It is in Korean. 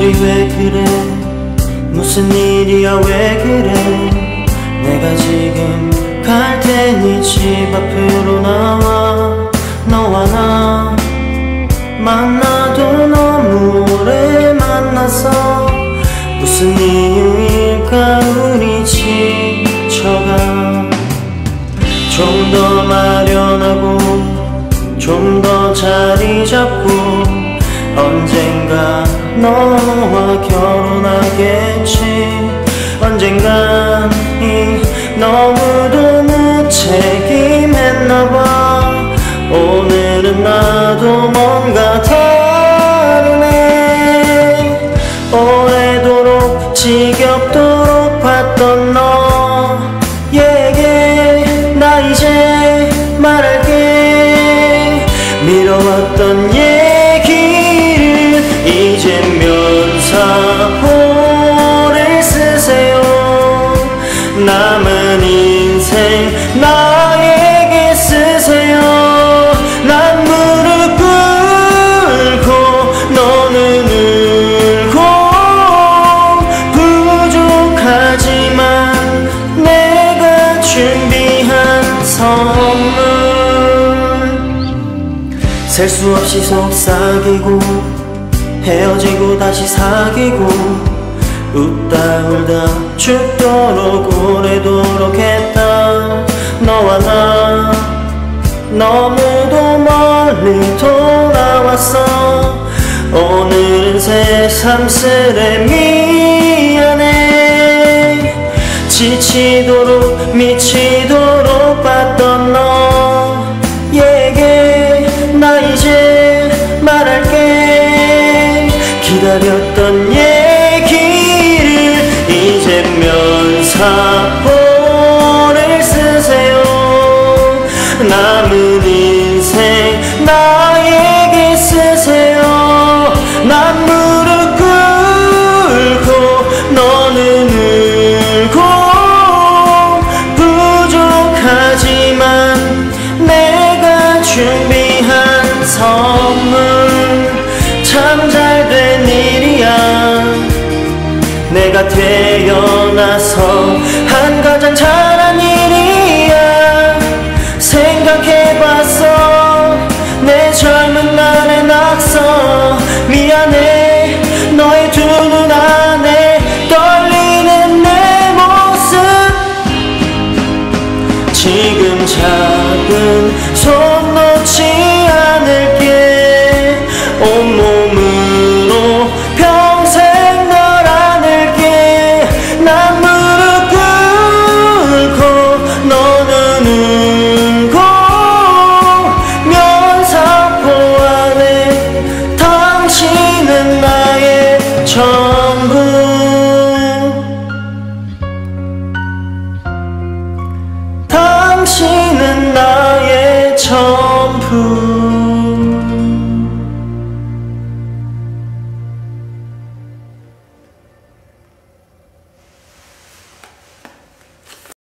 왜 그래 무슨 일이야 왜 그래 내가 지금 갈 테니 집 앞으로 나와 너와 나 만나도 너무 오래 만나서 무슨 이유일까 우리 지쳐가 좀 더 마련하고 좀 더 자리 잡고 언젠가 너와 결혼하겠지 언젠간 이 너무도 무책임했나봐 오늘은 나도 뭔가 다르네 오래도록 지겹도록 봤던 너에게 나 이제 말할게 미뤄왔던 얘기를 이제 면사포를 쓰세요 남은 인생 나에게 쓰세요 난 무릎 꿇고 너는 울고 부족하지만 내가 준비한 선물 셀 수 없이 속삭이고 헤어지고 다시 사귀고 웃다 울다 죽도록 오래도록 했다 너와 나 너무도 멀리 돌아왔어 오늘은 새삼스레 미안해 지치도록 미치도록 봤던 너에게 나 이제 말할게 기다렸던 얘기를 이제 면사포를 쓰세요 남은 인생 나에게 쓰세요 난 무릎 꿇고 너는 울고 부족하지만 내가 준비한 선물 참 잘된 일이야 내가 태어나서 한 가장 잘한 일이야 생각해봤어 내 젊은 날의 낙서 미안해 너의 두 눈 안에 떨리는 내 모습 지금 작은